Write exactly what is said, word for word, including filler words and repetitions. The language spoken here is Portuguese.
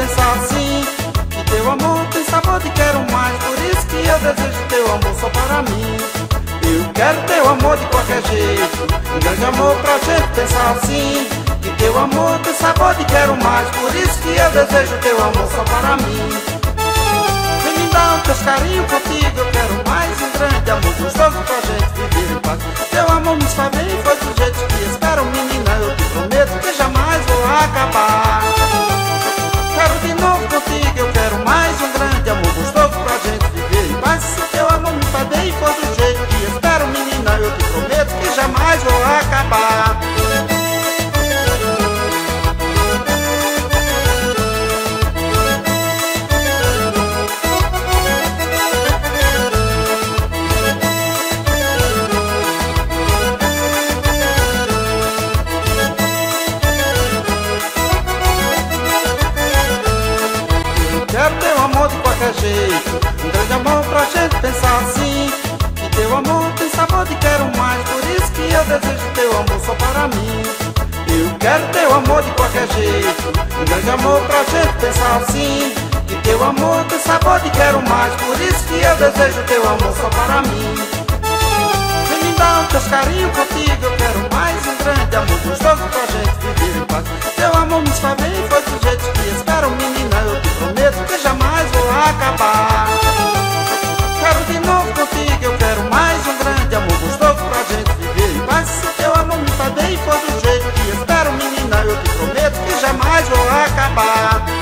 pensar assim, que teu amor tem sabor de quero mais. Por isso que eu desejo teu amor só para mim. Eu quero teu amor de qualquer jeito, um grande amor pra gente pensar assim, que teu amor tem sabor de quero mais. Por isso que eu desejo teu amor só para mim. Vem me dar um teus carinhos contigo, eu quero mais um grande amor gostoso pra gente viver em paz. Teu amor me faz bem, foi do jeito que espero, menina, eu te prometo que jamais vou acabar. Quero de novo contigo, eu quero mais um grande amor gostoso pra gente viver em paz. Se teu amor me faz bem, foi do jeito que espero, menina, eu te prometo que jamais vou acabar. Quero teu amor de qualquer jeito, um grande amor pra gente pensar assim, que teu amor tem sabor de quero mais. Por isso que eu desejo teu amor só para mim. Eu quero teu amor de qualquer jeito, um grande amor pra gente pensar assim, que teu amor tem sabor de quero mais. Por isso que eu desejo teu amor só para mim. Vem me dar um teus carinhos contigo, eu quero mais um grande amor gostoso pra gente viver em paz. Teu amor me faz bem, foi do jeito que espero, menina, eu te prometo que jamais vou acabar. Quero de novo contigo, eu quero mais um grande amor gostoso pra gente viver em paz. Se teu amor me faz bem, foi do jeito que espero, menina, eu te prometo que jamais vou acabar.